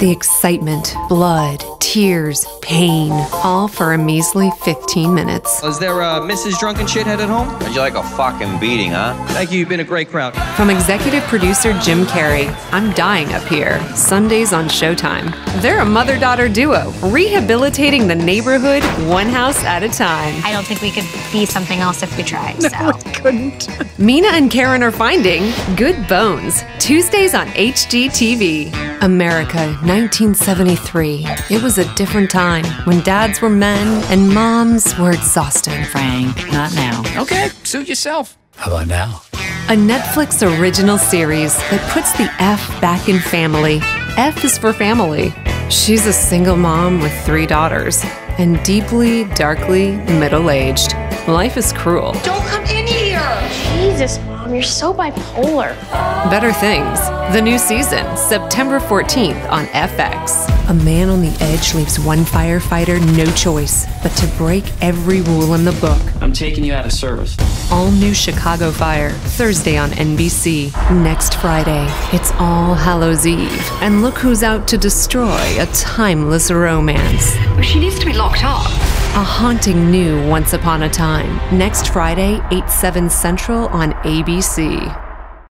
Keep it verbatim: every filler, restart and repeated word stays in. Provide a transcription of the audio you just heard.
The excitement, blood, tears, pain, all for a measly fifteen minutes. Is there a Missus Drunken Shithead at home? Would you like a fucking beating, huh? Thank you, you've been a great crowd. From executive producer Jim Carrey, I'm Dying Up Here, Sundays on Showtime. They're a mother-daughter duo, rehabilitating the neighborhood one house at a time. I don't think we could be something else if we tried, No, so. we couldn't. Mina and Karen are finding Good Bones, Tuesdays on H G T V. America, nineteen seventy-three. It was a different time when dads were men and moms were exhausted. Frank, not now. Okay, suit yourself. How about now? A Netflix original series that puts the F back in family. F is for family. She's a single mom with three daughters and deeply, darkly middle-aged. Life is cruel. Don't come in here! Jesus, Mom, you're so bipolar. Better Things, the new season, September fourteenth on F X. A man on the edge leaves one firefighter no choice but to break every rule in the book. I'm taking you out of service. All new Chicago Fire, Thursday on N B C. Next Friday, it's All Hallows Eve. And look who's out to destroy a timeless romance. She needs to be locked up. A haunting new Once Upon a Time. Next Friday, eight, seven Central on A B C.